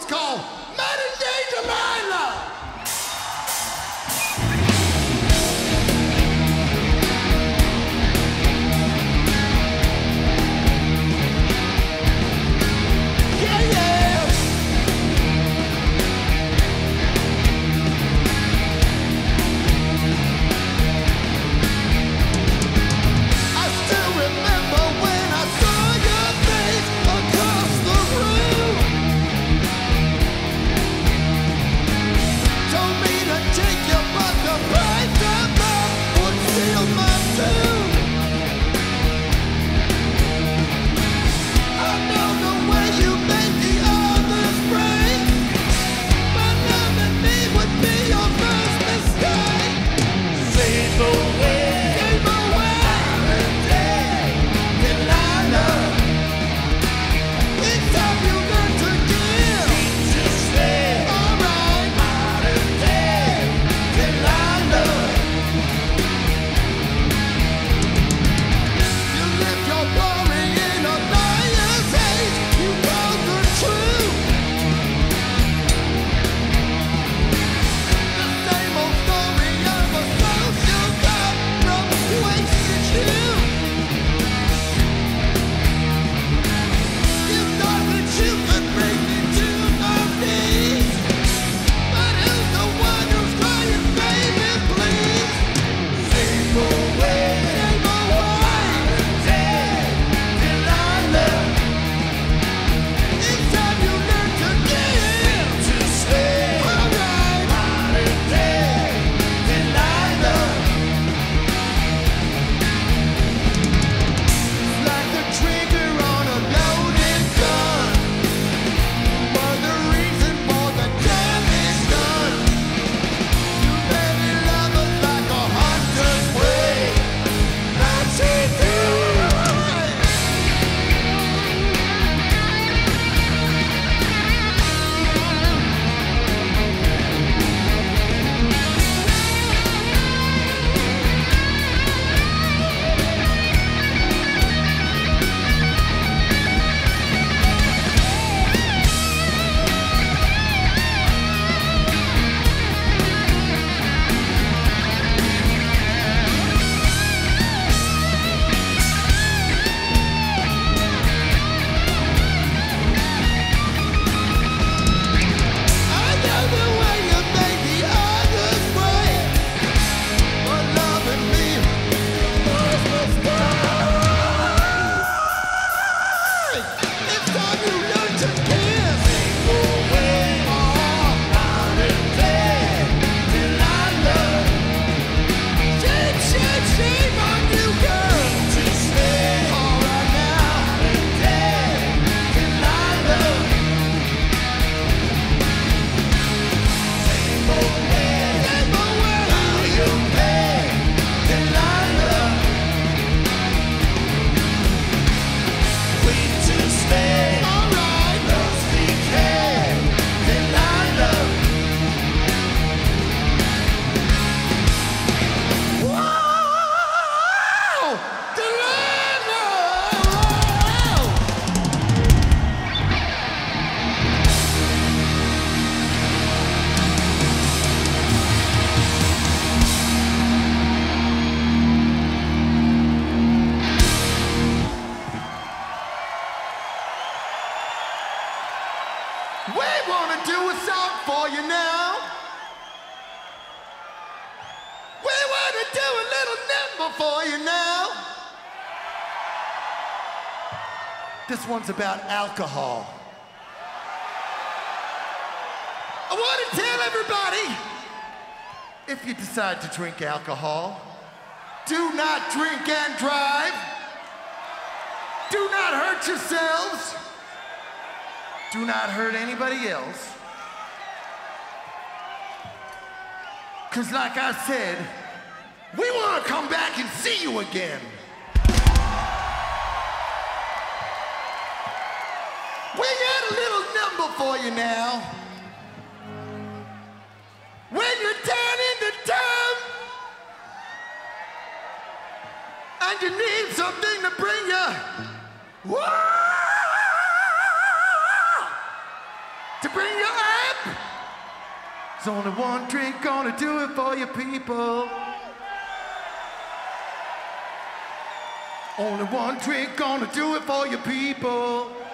one's called Modern Day Delilah. This one's about alcohol. I want to tell everybody, if you decide to drink alcohol, do not drink and drive. Do not hurt yourselves. Do not hurt anybody else. 'Cause like I said, we want to come back and see you again. We got a little number for you now. When you're down in the dump and you need something to bring you to bring you up. There's only one drink gonna do it for you people. Only one drink gonna do it for you people.